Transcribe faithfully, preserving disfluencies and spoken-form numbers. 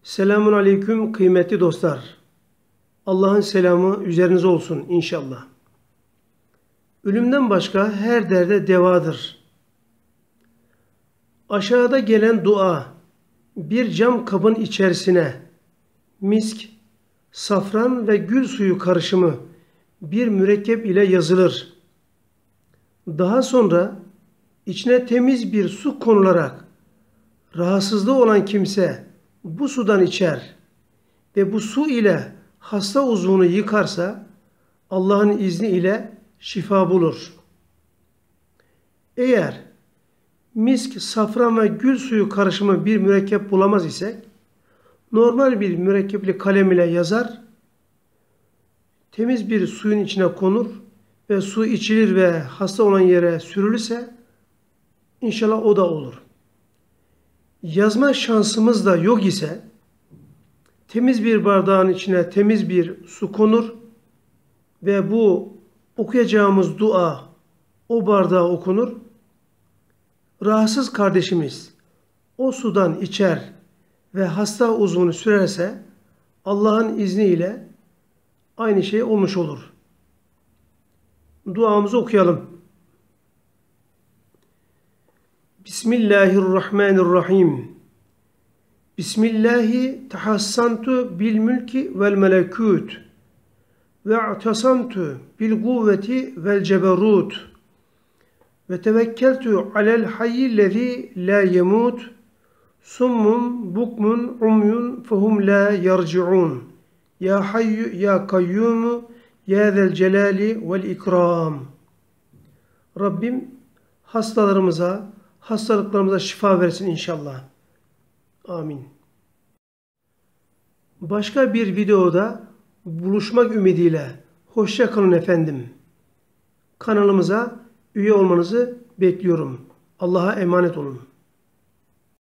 Selamun aleyküm kıymetli dostlar. Allah'ın selamı üzerinize olsun inşallah. Ölümden başka her derde devadır. Aşağıda gelen dua bir cam kabın içerisine misk, safran ve gül suyu karışımı bir mürekkep ile yazılır. Daha sonra içine temiz bir su konularak rahatsızlığı olan kimse bu sudan içer ve bu su ile hasta uzvunu yıkarsa Allah'ın izni ile şifa bulur. Eğer misk, safran ve gül suyu karışımı bir mürekkep bulamaz isek normal bir mürekkepli kalem ile yazar, temiz bir suyun içine konur ve su içilir ve hasta olan yere sürülürse inşallah o da olur. Yazma şansımız da yok ise temiz bir bardağın içine temiz bir su konur ve bu okuyacağımız dua o bardağa okunur. Rahatsız kardeşimiz o sudan içer ve hasta uzvunu sürerse Allah'ın izniyle aynı şey olmuş olur. Duamızı okuyalım. Bismillahirrahmanirrahim. Bismillahi tahassantu bil mülki vel melekut ve i'tasamtu bil kuvveti vel ceberut ve tevekkeltu alel hayyillezî la yemut summun bukmun umyun fehum la yarciun ya hayyu ya kayyumu ya zel celali vel ikram. Rabbim hastalarımıza, hastalıklarımıza şifa versin inşallah. Amin. Başka bir videoda buluşmak ümidiyle hoşça kalın efendim. Kanalımıza üye olmanızı bekliyorum. Allah'a emanet olun.